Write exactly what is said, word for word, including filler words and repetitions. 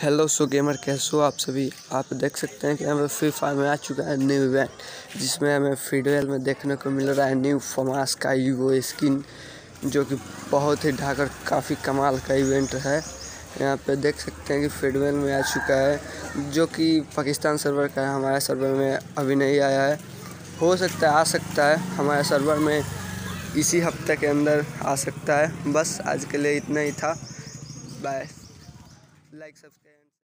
Hello सो gamer, कैसे हो आप सभी। आप देख सकते हैं कि हमें फ्री फायर में आ चुका है न्यू इवेंट, जिसमें हमें फीडवेल में देखने को मिल रहा है न्यू फमास का यूओ स्किन, जो कि बहुत ही ढाकर काफ़ी कमाल का इवेंट है। यहाँ पे देख सकते हैं कि फीडवेल में आ चुका है, जो कि पाकिस्तान सर्वर का है। हमारे सर्वर में अभी नहीं आया है, हो सकता है आ सकता है हमारे सर्वर में इसी हफ्ते के अंदर आ सकता है। बस आज के लिए इतना ही था। बाय। Like subscribe.